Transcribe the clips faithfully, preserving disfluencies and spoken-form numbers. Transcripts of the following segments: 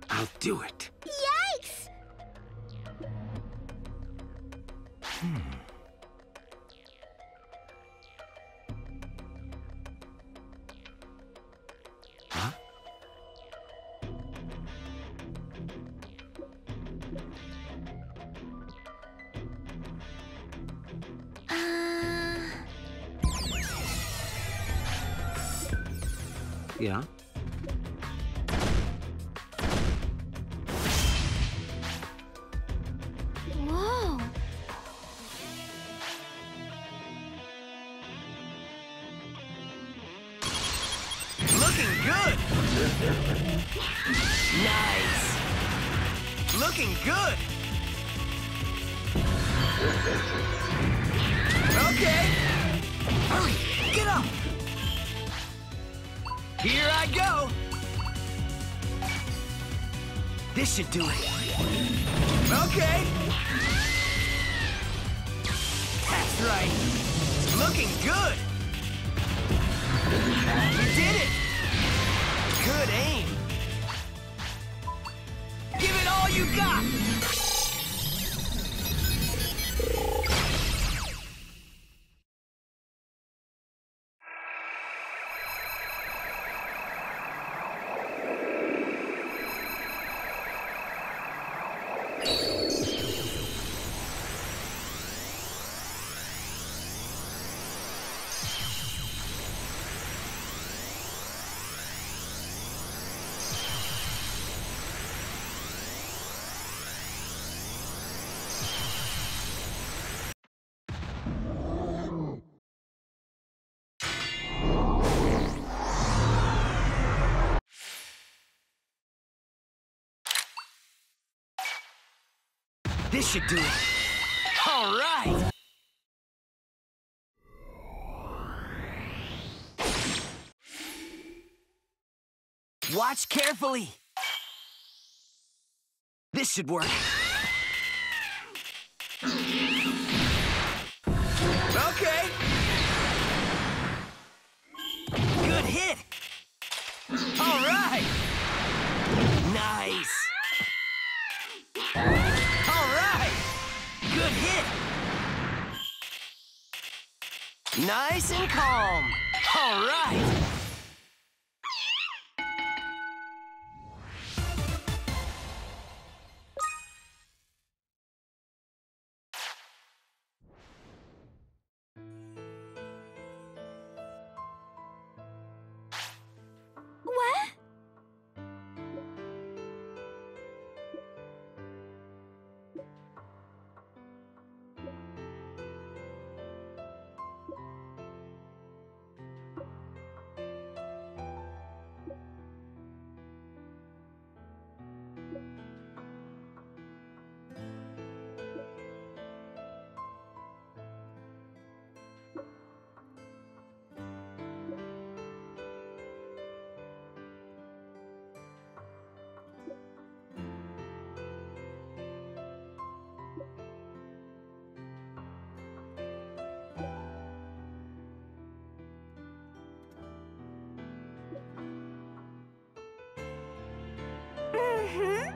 I'll do it. Yikes! Hmm. Huh? Uh... Yeah? Whoa! Looking good! Nice! Looking good! Okay! Hurry! Get up! Here I go! This should do it. Okay! That's right! Looking good! You did it! Good aim! Give it all you got! This should do it. All right! Watch carefully. This should work. Okay. Good hit. All right. Nice. All right. Good hit. Nice and calm. All right. What? Mm-hmm.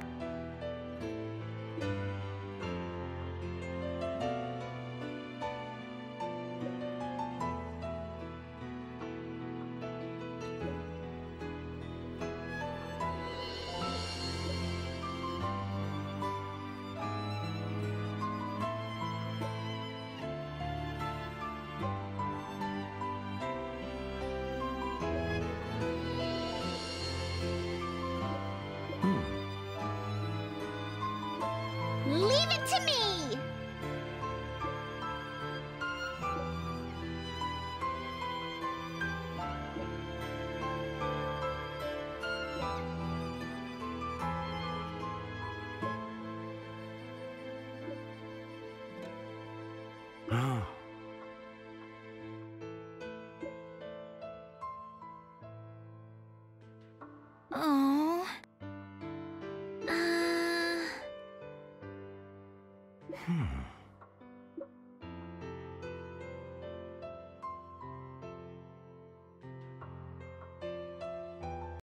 Leave it to me! Oh. Oh. Uh... Hmm.